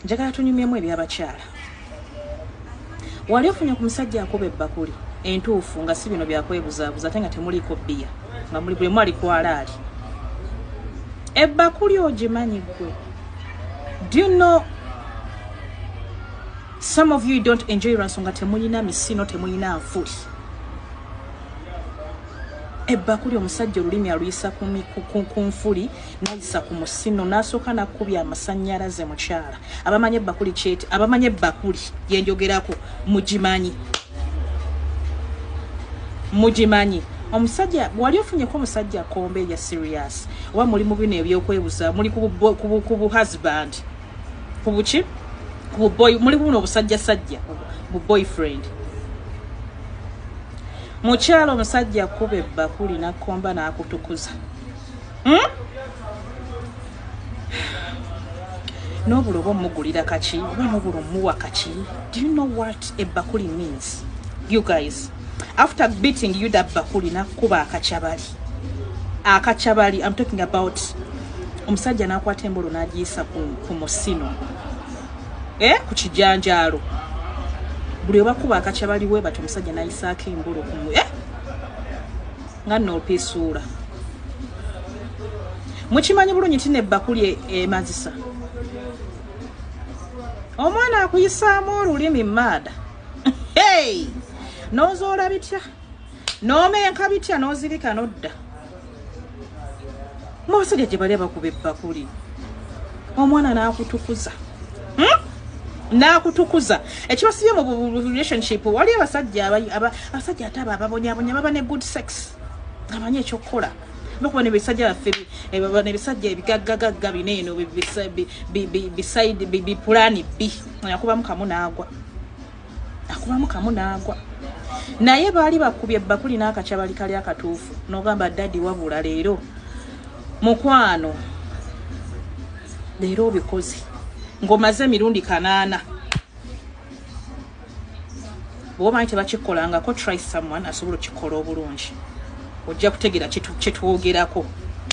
njagala tunyumyemu ebyabakyala. Wali ofunye ku musajja akoba ebbakuli entuufu nga si bino byakwebuzaabuza ate nga temuliiko bbiya nga muli buli mwali kwalaali. Ebbakuli ogimanyi ggwe? Do you know some of you don't enjoy ransonga temulina misino temulina nfuli. Ebbakuli omusajja olulimi aluyisa ku nfuli nayisa ku musino n'asooka nakubya amasannyalaze mukyala. Abamanye ebbakuli kyeti abamanye ebbakuli yenjogerako mugimanyi. Omusajja wali ofunyeko omusajja kombe ya serious oba muli mu bino ebyokwebuza muli ku husband kubuki ku boy muli buno obusajja sajja bu boyfriend. Mukyala omusajja kuba ebbakuli nakomba n'akutukuza. N'obuloba omugulira kaki oba n'obulo muwa kaki. Do you know what ebbakuli means? You guys, after beating you that bakuli nakuba akachabali. I'm talking about omusajja nakwata embolo n'agiyisa ku musino. Ku kijanjalo. Buli obakuba akachabali we bato omusajja nayisaako embolo ku nga n'opisuula. Mukimanyi bulungi nti n'ebbakuli emazisa. Omwana akuyisaamu olulimi maada. Hey! Nozoola bitya? N'omenka bitya n'ozirika n'odda. Mwabasajja gye bali abakuba ebbakuli. Omwana n'akutukuza. N'akutukuza. Ekibasibye mu relationship wali abasajja abasajja ate ababonyabonya baba ne good sex. Amanyi ekyokukola. Bakuba ne bisajja baffe nebisajja ebigaggagagga bineeno beside bipulaani B. Akubamu kamu n'agwa. Naye baali bakubye ebbakuli n'akakyabali kali akatuufu n'ogamba daddy wabula leero mukwano leero obikozi ng'omaze emirundi 8. Bw'omanyi tebakikolangako try someone asobola okikola obulungi ojja kutegeera kyetwogerako.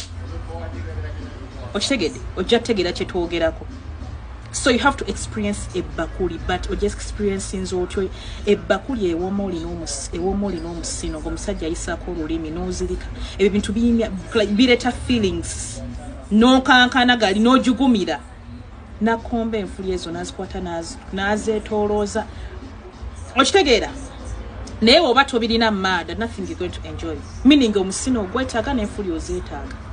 Okitegedde ojja kutegeera kyetwogerako. So you have to experience ebbakuli, but or just experiencing zotyo ebbakuli ewomoli n'omusino ng'omusajja ayisaako olulimi n'ozirika ebyo bintu bireta feelings n'okankana gali n'ojugumira nakomba enfuli ezo n'azikwata n'azeetoolooza. Okitegeera naye oba tobirina maada nothing you're going to enjoy, meaning omusino ogwetaaga n'enfuli ozeetaaga.